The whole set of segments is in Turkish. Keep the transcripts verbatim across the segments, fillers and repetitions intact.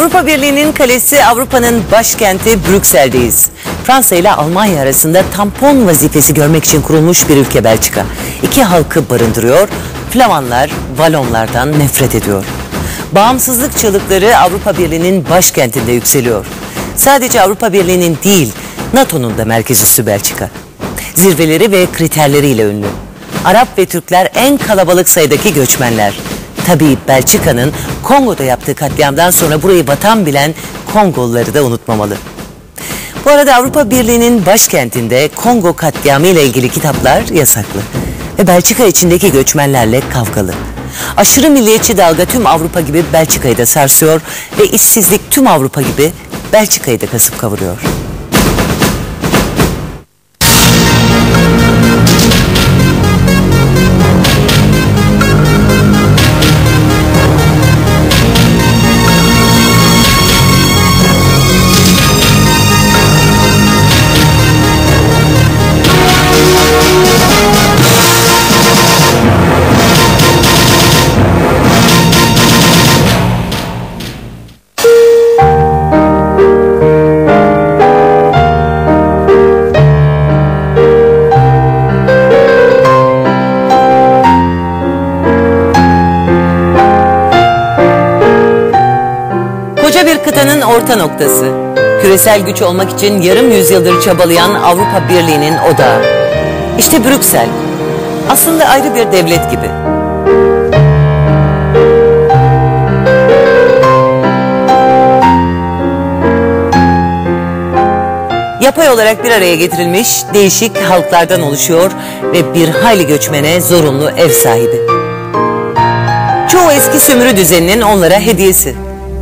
Avrupa Birliği'nin kalesi, Avrupa'nın başkenti Brüksel'deyiz. Fransa ile Almanya arasında tampon vazifesi görmek için kurulmuş bir ülke Belçika. İki halkı barındırıyor, Flamanlar, Valonlardan nefret ediyor. Bağımsızlık çığlıkları Avrupa Birliği'nin başkentinde yükseliyor. Sadece Avrupa Birliği'nin değil, NATO'nun da merkez üssü Belçika. Zirveleri ve kriterleriyle ünlü. Arap ve Türkler en kalabalık sayıdaki göçmenler. Tabii Belçika'nın Kongo'da yaptığı katliamdan sonra burayı vatan bilen Kongoluları da unutmamalı. Bu arada Avrupa Birliği'nin başkentinde Kongo katliamı ile ilgili kitaplar yasaklı. Ve Belçika içindeki göçmenlerle kavgalı. Aşırı milliyetçi dalga tüm Avrupa gibi Belçika'yı da sarsıyor ve işsizlik tüm Avrupa gibi Belçika'yı da kasıp kavuruyor. Bir kıtanın orta noktası. Küresel güç olmak için yarım yüzyıldır çabalayan Avrupa Birliği'nin odağı. İşte Brüksel. Aslında ayrı bir devlet gibi. Yapay olarak bir araya getirilmiş değişik halklardan oluşuyor ve bir hayli göçmene zorunlu ev sahibi. Çoğu eski sömürü düzeninin onlara hediyesi.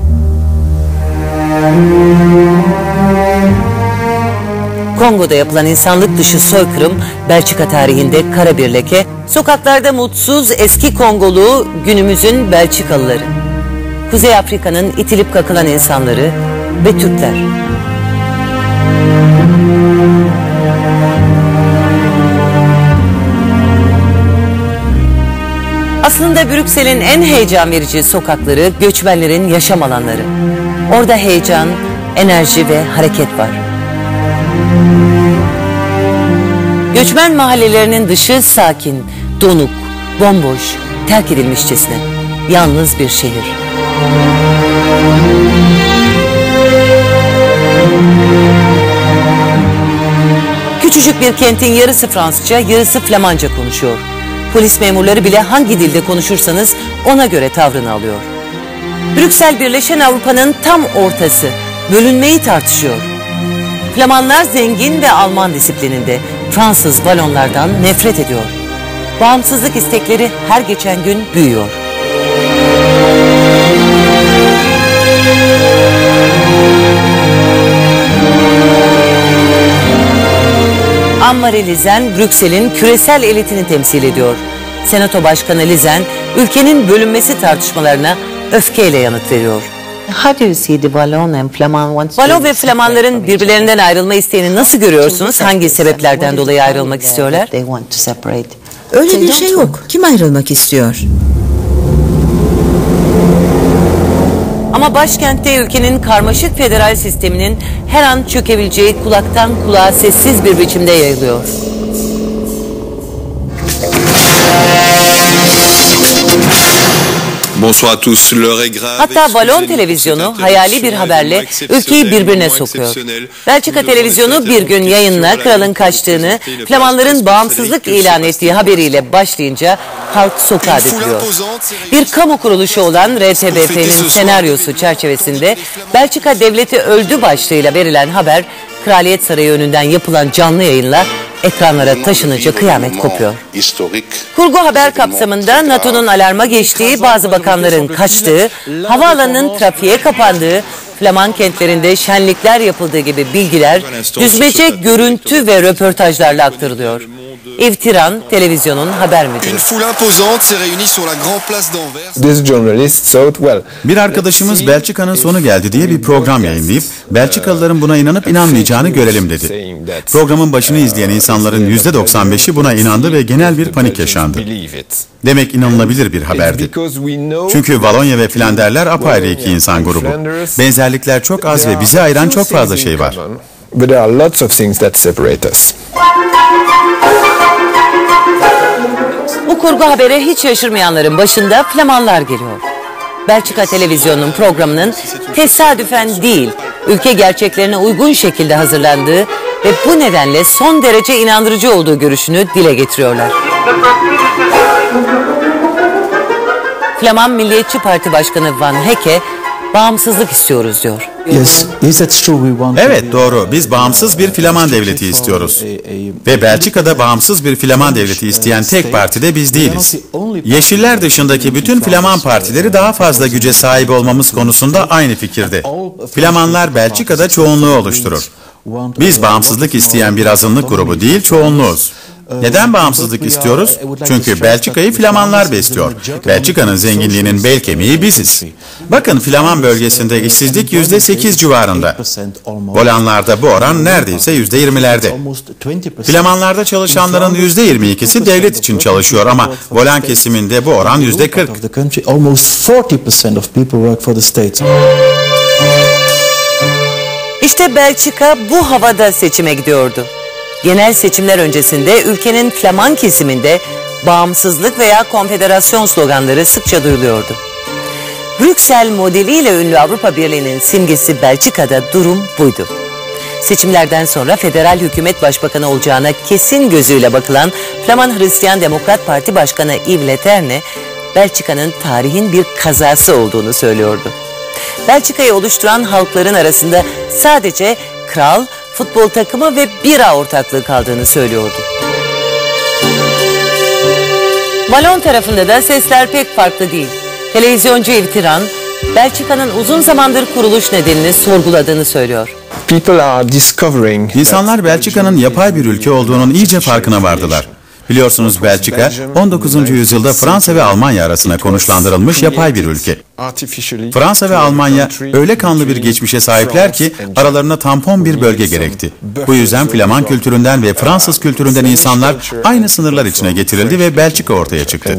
Kongo'da yapılan insanlık dışı soykırım Belçika tarihinde kara bir leke. Sokaklarda mutsuz eski Kongolu günümüzün Belçikalıları. Kuzey Afrika'nın itilip kakılan insanları ve Türkler. Aslında Brüksel'in en heyecan verici sokakları göçmenlerin yaşam alanları. Orada heyecan, enerji ve hareket var. Göçmen mahallelerinin dışı sakin, donuk, bomboş, terk edilmişçesine. Yalnız bir şehir. Küçücük bir kentin yarısı Fransızca, yarısı Flamanca konuşuyor. Polis memurları bile hangi dilde konuşursanız ona göre tavrını alıyor. Brüksel birleşen Avrupa'nın tam ortası. Bölünmeyi tartışıyor. Flamanlar zengin ve Alman disiplininde. Fransız Valonlardan nefret ediyor. Bağımsızlık istekleri her geçen gün büyüyor. Anne-Marie Lizen, Brüksel'in küresel elitini temsil ediyor. Senato Başkanı Lizen, ülkenin bölünmesi tartışmalarına öfkeyle yanıt veriyor. Valon ve Flamanların birbirlerinden ayrılma isteğini nasıl görüyorsunuz? Hangi sebeplerden dolayı ayrılmak istiyorlar? Öyle bir şey yok. Kim ayrılmak istiyor? Ama başkentte ülkenin karmaşık federal sisteminin her an çökebileceği kulaktan kulağa sessiz bir biçimde yayılıyor. Hatta Valon televizyonu hayali bir haberle ülkeyi birbirine sokuyor. Belçika televizyonu bir gün yayınla kralın kaçtığını, Flamanların bağımsızlık ilan ettiği haberiyle başlayınca halk sokağa dökülüyor. Bir kamu kuruluşu olan R T B F'nin senaryosu çerçevesinde Belçika devleti öldü başlığıyla verilen haber, Kraliyet Sarayı önünden yapılan canlı yayınla ekranlara taşınınca kıyamet kopuyor. Kurgu haber kapsamında NATO'nun alarma geçtiği, bazı bakanların kaçtığı, havaalanının trafiğe kapandığı, Flaman kentlerinde şenlikler yapıldığı gibi bilgiler düzmece görüntü ve röportajlarla aktarılıyor. Yves Tiran, televizyonun haber müdürü. Une foule imposante s'est réunie sur la grande place d'Anvers. This journalist thought, well, Bir arkadaşımız Belçika'nın sonu geldi diye bir program yayınlayıp Belçikalıların buna inanıp inanmayacağını görelim dedi. Programın başını izleyen insanların yüzde doksan beşi buna inandı ve genel bir panik yaşandı. Demek inanılabilir bir haberdi. Çünkü Valonya ve Flanderler apayrı iki insan grubu. Benzerlikler çok az ve bizi ayıran çok fazla şey var. But there are lots of things that separate us. Bu kurgu habere hiç şaşırmayanların başında Flamanlar geliyor. Belçika televizyonunun programının tesadüfen değil, ülke gerçeklerine uygun şekilde hazırlandığı ve bu nedenle son derece inandırıcı olduğu görüşünü dile getiriyorlar. Flaman Milliyetçi Parti Başkanı Van Hecke, bağımsızlık istiyoruz diyor. Evet doğru, biz bağımsız bir Flaman devleti istiyoruz. Ve Belçika'da bağımsız bir Flaman devleti isteyen tek parti de biz değiliz. Yeşiller dışındaki bütün Flaman partileri daha fazla güce sahip olmamız konusunda aynı fikirde. Flamanlar Belçika'da çoğunluğu oluşturur. Biz bağımsızlık isteyen bir azınlık grubu değil, çoğunluğuz. Neden bağımsızlık istiyoruz? Çünkü Belçika'yı Flamanlar besliyor. Belçika'nın zenginliğinin bel kemiği biziz. Bakın Flaman bölgesinde işsizlik yüzde sekiz civarında. Volanlarda bu oran neredeyse yüzde yirmilerde. Flamanlarda çalışanların yüzde yirmi ikisi devlet için çalışıyor ama Volan kesiminde bu oran yüzde kırk. İşte Belçika bu havada seçime gidiyordu. Genel seçimler öncesinde ülkenin Flaman kesiminde bağımsızlık veya konfederasyon sloganları sıkça duyuluyordu. Brüksel modeliyle ünlü Avrupa Birliği'nin simgesi Belçika'da durum buydu. Seçimlerden sonra federal hükümet başbakanı olacağına kesin gözüyle bakılan Flaman Hristiyan Demokrat Parti Başkanı Yves Leterme, Belçika'nın tarihin bir kazası olduğunu söylüyordu. Belçika'yı oluşturan halkların arasında sadece kral, futbol takımı ve bira ortaklığı kaldığını söylüyordu. Valon tarafında da sesler pek farklı değil. Televizyoncu Yves Tiran, Belçika'nın uzun zamandır kuruluş nedenini sorguladığını söylüyor. İnsanlar Belçika'nın yapay bir ülke olduğunun iyice farkına vardılar. Biliyorsunuz Belçika, on dokuzuncu yüzyılda Fransa ve Almanya arasında konuşlandırılmış yapay bir ülke. Fransa ve Almanya öyle kanlı bir geçmişe sahipler ki aralarına tampon bir bölge gerekti. Bu yüzden Flaman kültüründen ve Fransız kültüründen insanlar aynı sınırlar içine getirildi ve Belçika ortaya çıktı.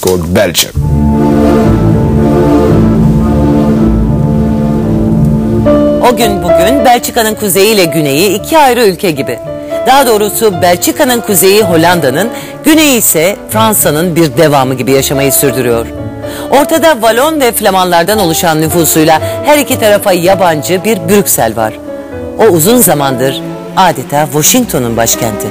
O gün bugün Belçika'nın kuzeyi ile güneyi iki ayrı ülke gibi. Daha doğrusu Belçika'nın kuzeyi Hollanda'nın, güneyi ise Fransa'nın bir devamı gibi yaşamayı sürdürüyor. Ortada Valon ve Flamanlardan oluşan nüfusuyla her iki tarafa yabancı bir Brüksel var. O uzun zamandır adeta Washington'un başkenti.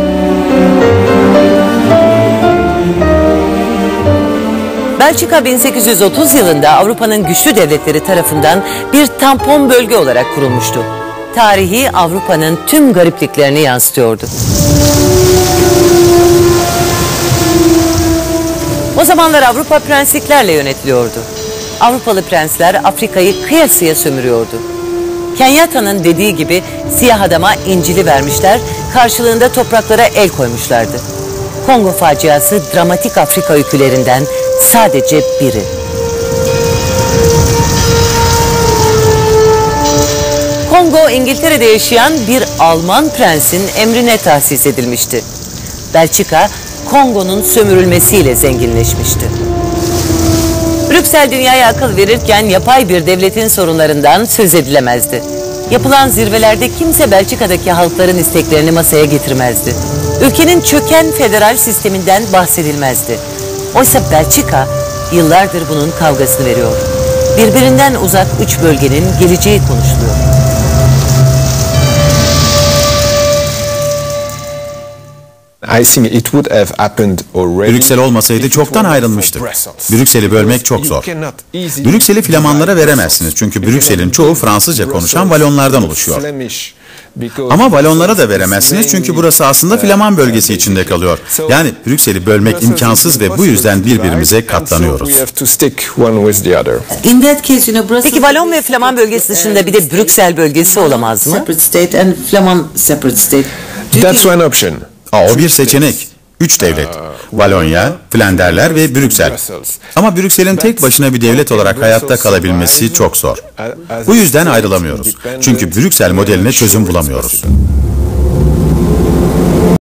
Belçika bin sekiz yüz otuz yılında Avrupa'nın güçlü devletleri tarafından bir tampon bölge olarak kurulmuştu. Tarihi Avrupa'nın tüm garipliklerini yansıtıyordu. O zamanlar Avrupa prensliklerle yönetiliyordu. Avrupalı prensler Afrika'yı kıyasıya sömürüyordu. Kenyatta'nın dediği gibi siyah adama İncil'i vermişler, karşılığında topraklara el koymuşlardı. Kongo faciası dramatik Afrika öykülerinden sadece biri. Kongo, İngiltere'de yaşayan bir Alman prensin emrine tahsis edilmişti. Belçika, Kongo'nun sömürülmesiyle zenginleşmişti. Brüksel dünyaya akıl verirken yapay bir devletin sorunlarından söz edilemezdi. Yapılan zirvelerde kimse Belçika'daki halkların isteklerini masaya getirmezdi. Ülkenin çöken federal sisteminden bahsedilmezdi. Oysa Belçika yıllardır bunun kavgasını veriyor. Birbirinden uzak üç bölgenin geleceği konuşuluyor. Brüksel olmasaydı çoktan ayrılmıştık. Brüksel'i bölmek çok zor. Brüksel'i Flamanlara veremezsiniz çünkü Brüksel'in çoğu Fransızca konuşan Valonlardan oluşuyor. Ama Valonlara da veremezsiniz çünkü burası aslında Flaman bölgesi içinde kalıyor. Yani Brüksel'i bölmek imkansız ve bu yüzden birbirimize katlanıyoruz. Peki Valon ve Flaman bölgesi dışında bir de Brüksel bölgesi olamaz mı? That's one option. Aa, o bir seçenek. Üç devlet. Valonya, Flanderler ve Brüksel. Ama Brüksel'in tek başına bir devlet olarak hayatta kalabilmesi çok zor. Bu yüzden ayrılamıyoruz. Çünkü Brüksel modeline çözüm bulamıyoruz.